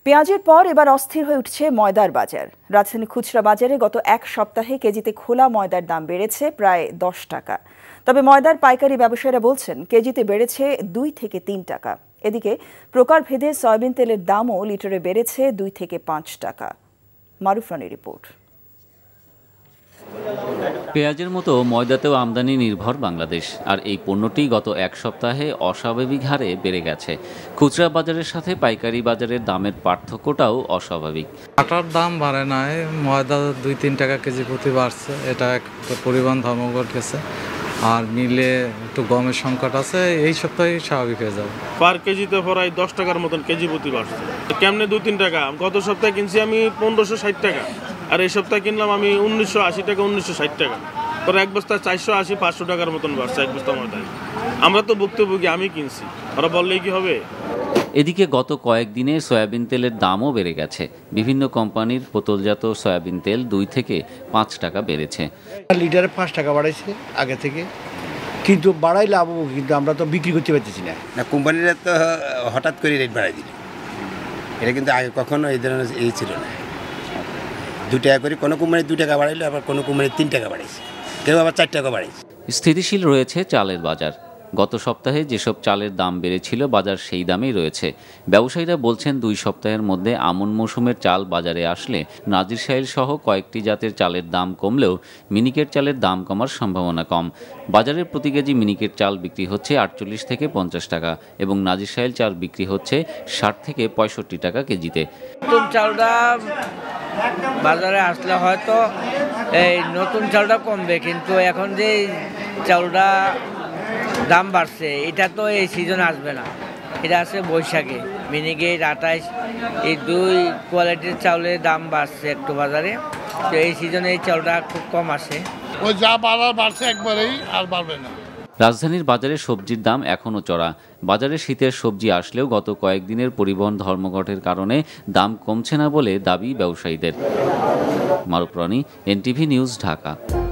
পেঁয়াজের পর এবার অস্থির হয়ে উঠছে ময়দার বাজার। রাজধানী খুচরা বাজারে গত এক সপ্তাহে কেজিতে খোলা ময়দার দাম বেড়েছে প্রায় 10 টাকা। তবে ময়দার পাইকারি ব্যবসায়ীরা বলছেন কেজিতে বেড়েছে 2 থেকে 3 টাকা। এদিকে প্রকারভেদে সয়াবিন তেলের দামও লিটারে বেড়েছে 2 থেকে 5 টাকা। মারুফ রানীর রিপোর্ট। পেঁয়াজের মতো ময়দাতেও আমদানি নির্ভর বাংলাদেশ, আর এই পণ্যটি গত এক সপ্তাহে অস্বাভাবিক হারে বেড়ে গেছে। খুচরা বাজারের সাথে পাইকারি বাজারের দামের পার্থক্যটাও অস্বাভাবিক। আটার দাম বাড়ে নাই, ময়দা 2-3 টাকা কেজি প্রতি বাড়ছে, এটা একটা পরিবহন ধর্মঘট গেছে। আর মিলে একটু গমের সংকট আছে, এই সপ্তাহে স্বাভাবিক হয়ে যাবে। পার কেজিতে প্রায় 10 টাকার মতন কেজি প্রতি বাড়ছে। কেমনে 2-3 টাকা? গত সপ্তাহে কিনছি আমি 1560 টাকা, আর এই সপ্তাহে কিনলাম আমি 1980 টাকা, 1960 টাকা। পরে এক বস্তা 480-500 টাকার মতন বাড়ছে এক বস্তা ময়দায়। আমরা তো ভুক্তভোগী, আমি কিনছি, ওরা বললেই কি হবে? এদিকে গত কয়েকদিনে সয়াবিন তেলের দামও বেড়ে গেছে। বিভিন্ন কোম্পানির বোতলজাত সয়াবিন তেল 2 থেকে 5 টাকা বেড়েছে। লিটারে 5 টাকা বাড়াইছে আগে থেকে, কিন্তু বাড়াই লাভ, কিন্তু আমরা তো বিক্রি করতে পারতেছি না। কোম্পানিরা তো হঠাৎ করে রেট বাড়াই দিল, এটা কিন্তু আগে কখনো এই ধরনের এই ছিল না। 2 টাকা করে কোনো কোম্পানি 2 টাকা বাড়াইলো, আবার কোনো কোম্পানি 3 টাকা বাড়াইছে, কেউ আবার 4 টাকা বাড়াইছে। স্থিতিশীল রয়েছে চালের বাজার। গত সপ্তাহে যেসব চালের দাম বেড়েছিল বাজার সেই দামেই রয়েছে। ব্যবসায়ীরা বলছেন 2 সপ্তাহের মধ্যে আমন মৌসুমের চাল বাজারে আসলে নাজিরশাইল সহ কয়েকটি জাতের চালের দাম কমলেও মিনিকেট চালের দাম কমার সম্ভাবনা কম। বাজারের প্রতি কেজি মিনিকেট চাল বিক্রি হচ্ছে 48 থেকে 50 টাকা এবং নাজিরশাইল চাল বিক্রি হচ্ছে 60 থেকে 65 টাকা কেজিতে। নতুন চালটা বাজারে আসলে হয়তো এই নতুন চালটা কমবে, কিন্তু এখন যে চালটা দাম বাড়ছে এটা তো এই সিজন আসবে না, এটা আছে বৈশাখে। মিনিকেট 28, এই 2 কোয়ালিটির চাউলের দাম বাড়ছে একটু বাজারে, তো এই সিজনে এই চাউলটা খুব কম আসে। ওই যা বাড়ার বাড়ছে একবারেই, আর বাড়বে না। রাজধানীর বাজারে সবজির দাম এখনও চড়া। বাজারে শীতের সবজি আসলেও গত কয়েকদিনের পরিবহন ধর্মঘটের কারণে দাম কমছে না বলে দাবি ব্যবসায়ীদের। Maruf Rani, NTV news, Dhaka.